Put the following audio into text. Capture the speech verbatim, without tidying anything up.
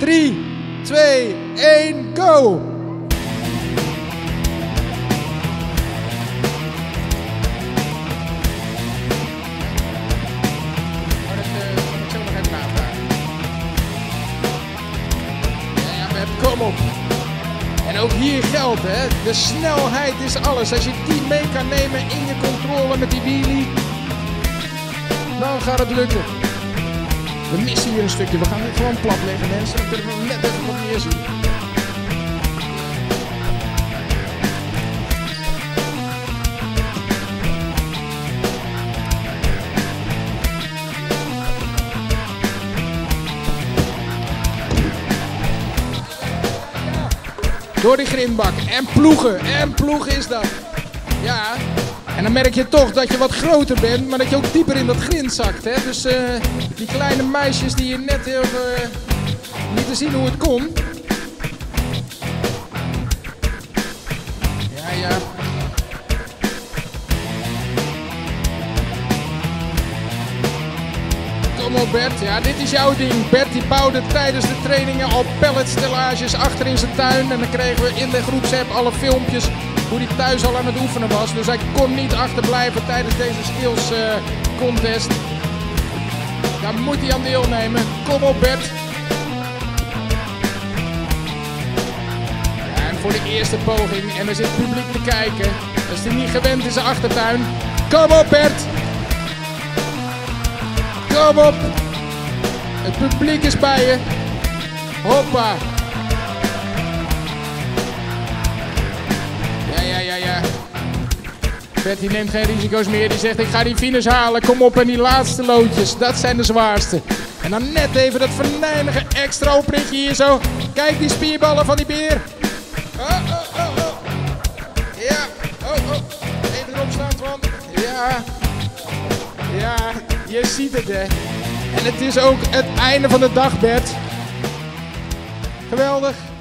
drie, twee, één, go! Kom op. En ook hier geldt, hè, de snelheid is alles. Als je die mee kan nemen in je controle met die wheelie, dan gaat het lukken. We missen hier een stukje. We gaan dit gewoon plat leggen, mensen. Dan kunnen we net even wat meer zien. Door die grindbak. En ploegen. En ploegen is dat. Ja. En dan merk je toch dat je wat groter bent, maar dat je ook dieper in dat grind zakt. Hè? Dus uh, die kleine meisjes die je net heel uh, niet te zien hoe het kon. Ja, ja. Kom op Bert, ja dit is jouw ding. Bert die bouwde tijdens de trainingen al palletstellages achter in zijn tuin. En dan kregen we in de groepsapp alle filmpjes hoe hij thuis al aan het oefenen was. Dus hij kon niet achterblijven tijdens deze skills uh, contest. Daar moet hij aan deelnemen. Kom op Bert. Ja, en voor de eerste poging. En er zit publiek te kijken. Dat is hij niet gewend in zijn achtertuin. Kom op Bert. Kom op. Het publiek is bij je. Hoppa. Ja, ja, ja. Bert die neemt geen risico's meer. Die zegt ik ga die finish halen. Kom op en die laatste loodjes. Dat zijn de zwaarste. En dan net even dat venijnige extra opritje hier zo. Kijk die spierballen van die beer. Oh, oh, oh, oh. Ja. Oh, oh. Even erop staan van. Ja. Ja. Je ziet het hè. En het is ook het einde van de dag Bert. Geweldig.